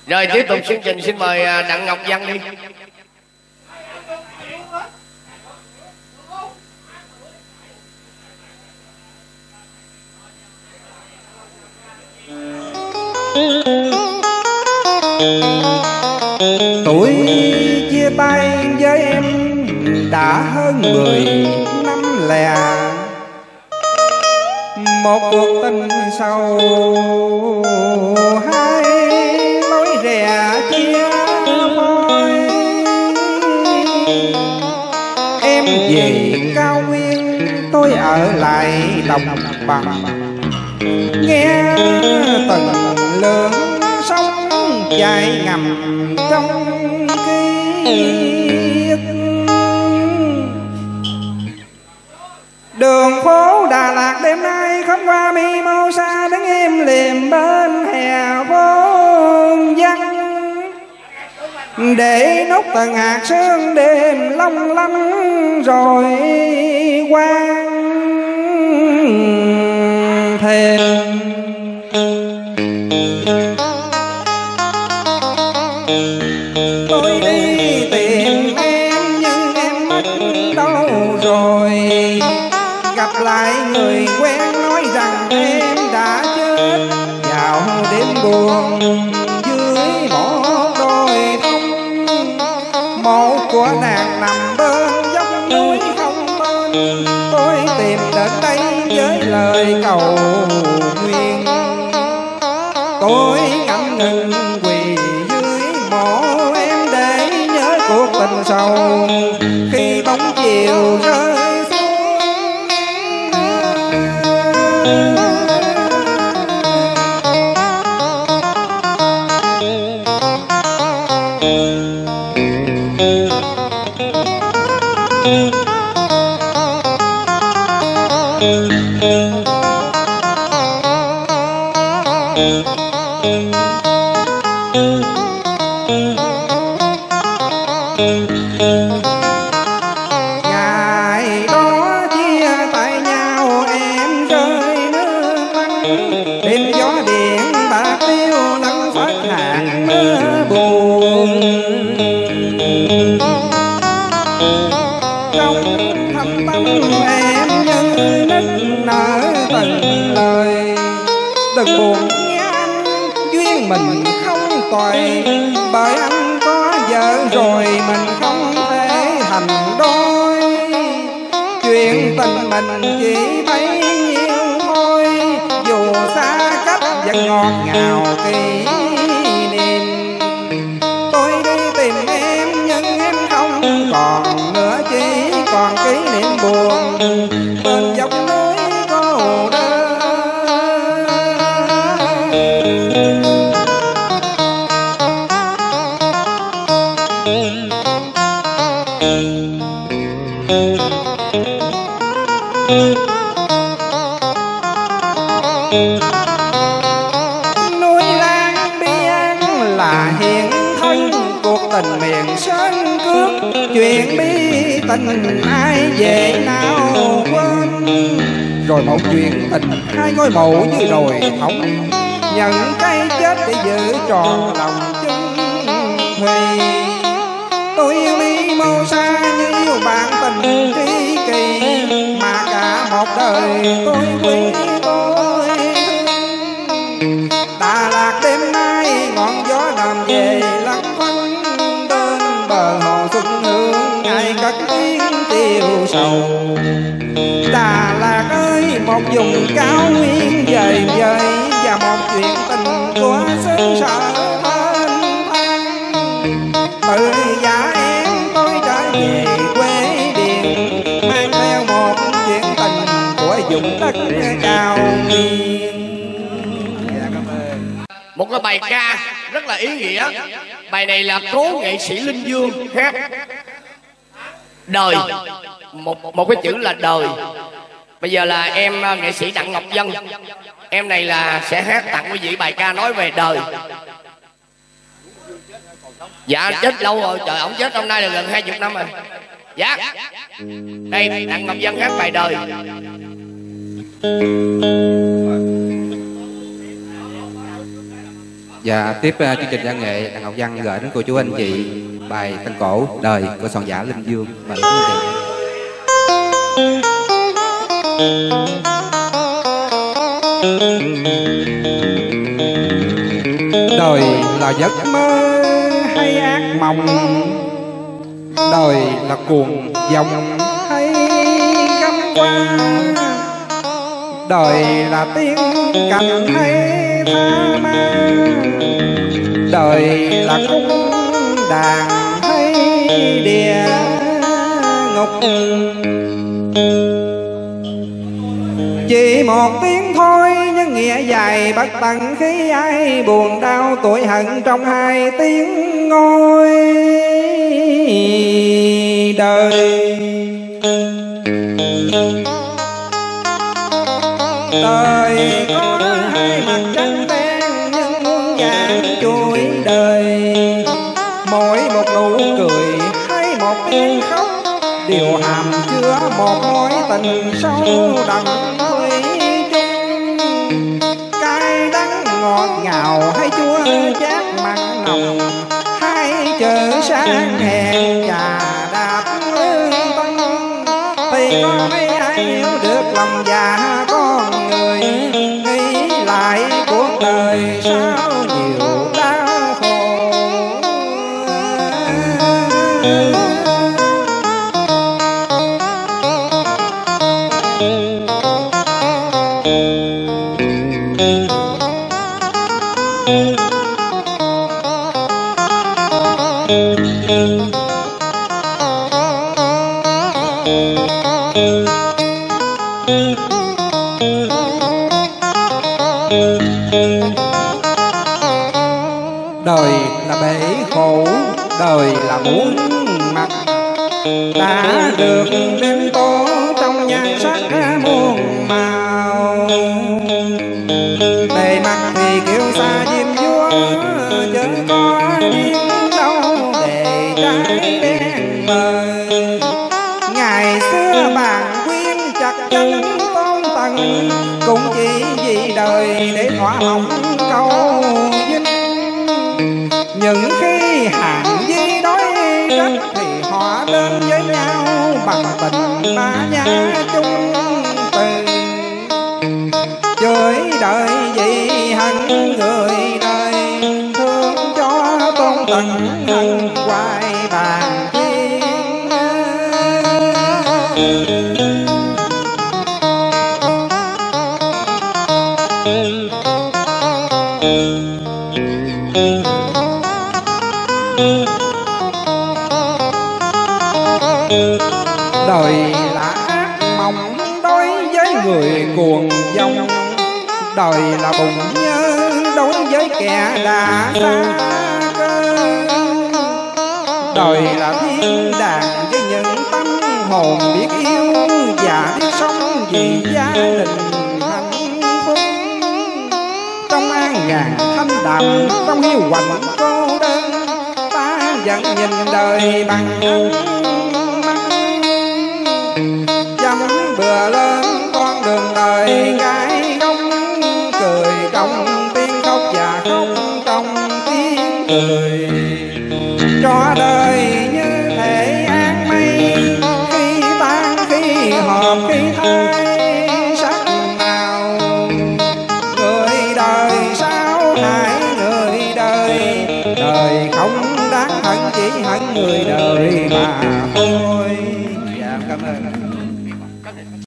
Rồi tiếp tục chương trình, xin mời Đặng Ngọc Văn đi. Tuổi chia tay với em đã hơn 10 năm lẻ, một cuộc tình sâu hai lối rẽ chia phôi. Em về cao nguyên, tôi ở lại đồng bằng, nghe từng lượng sóng chảy ngầm trong ký ức. Đường phố Đà Lạt đêm nay khóm hoa mi màu xa đứng im lìm bên hè phố vắng, để nốt từng hạt sương đêm long lanh rồi quang thềm. Tôi đi tìm em nhưng em mất đâu rồi, gặp lại người quen nói rằng em đã chết vào đêm buồn dưới một đồi thông. Mộ của nàng nằm bên dốc núi không bên, tôi tìm đến đây với lời cầu nguyện. Tôi ngậm ngừng quỳ dưới mộ em để nhớ cuộc tình sầu khi bóng chiều rơi. Ngày đó chia tay nhau em rơi nước mắt, đêm gió điện bạc tiêu lắng phát hàng mưa buồn. Trong thâm tâm em như nức nở từng lời, đừng buồn nghe anh, duyên mình không toại, bởi anh có vợ rồi mình không thể thành đôi. Chuyện tình mình chỉ bấy nhiêu thôi, dù xa cách vẫn ngọt ngào kỷ niệm. Tôi đi tìm em nhưng em không còn nữa, chỉ còn kỷ niệm buồn bên dốc núi cô đơn. Núi Lang Biang là hiện thân cuộc tình miền sơn cước, chuyện bi tình ai về nào quên. Rồi một chuyện tình hai ngôi mộ như đồi thống, nhận cái chết để giữ tròn lòng chung thùy. Tôi yêu ly màu xa như yêu bạn tình tri kỳ, mà cả một đời tôi quý tôi thương. Đà Lạt đêm nay ngọn gió đàm về lắc phấn, bên bờ hồ xuân hương ngày cất tiếng tiêu sầu. Đà Lạt ơi một vùng cao nguyên dời dời, và một chuyện tình của xứ sở thênh thang. Từ già em tôi trở về quê điền, mang theo một chuyện tình của vùng đất cao nguyên. Một cái bài ca rất là ý nghĩa. Bài này là cố nghệ sĩ Linh Dương hát. Đời, một cái chữ là đời. Bây giờ là em nghệ sĩ Đặng Ngọc Dân, em này là sẽ hát tặng quý vị bài ca nói về đời. Dạ chết lâu rồi, trời, ổng chết hôm nay là gần 20 năm rồi. Dạ đây Đặng Ngọc Dân hát bài đời. Dạ, tiếp chương trình văn nghệ Đặng Ngọc Văn gửi đến cô chú anh chị bài tân cổ Đời của soạn giả Linh Dương. Mời quý vị. Đời là giấc mơ hay ác mộng, đời là cuồng dòng hay găm qua, đời là tiên cảnh hay tha ma, đời là cung đàn hay địa ngục. Chỉ một tiếng thôi nhưng nghĩa dài bất tận, khi ai buồn đau tuổi hận trong hai tiếng ngôi đời. Đời có hai mặt trắng đen nhưng muôn vàng chuỗi đời, mỗi một nụ cười hay một tiếng khóc đều hàm chứa một mối tình sâu đậm thủy chung. Cay đắng ngọt ngào hay chua chát mặn nồng, hai chữ sáng hẹn trà đạp lương tân, thì có mấy ai hiểu được lòng già con người, nghĩ lại cuộc đời sao nhiều đau khổ. Đời là bể khổ, đời là muôn mặt, đã được đêm tô trong nhan sắc muôn màu. Bề mặt thì kêu xa diêm vua, chứ có biết đâu để trái đen mờ. Ngày xưa bàn quyên chặt chân tôn tần, cũng chỉ vì đời để thỏa lòng câu vinh. Những khi hàng di đói đất thì họ đến với nhau bằng tình ba nhã chung từ. Chửi đời vì hận người đời, thương cho tôn tần hận hoài bàn thiên. Đời là ác mộng đối với người cuồng vong, đời là bụng nhớ đối với kẻ đã xa cơ. Đời là thiên đàng với những tâm hồn biết yêu và biết sống vì gia đình hạnh phúc. Trong an nhàn thanh đạm, trong hiu quạnh cô đơn, ta vẫn nhìn đời bằng dám bừa lên con đường đời gái góc, cười trong tiếng khóc và khóc trong tiếng cười. Cho đời như thể áng mây, khi tan khi hợp khi thay sắc màu. Người đời sao hại người đời, đời không đáng hận chỉ hận người đời mà thôi. Dạ, cảm ơn.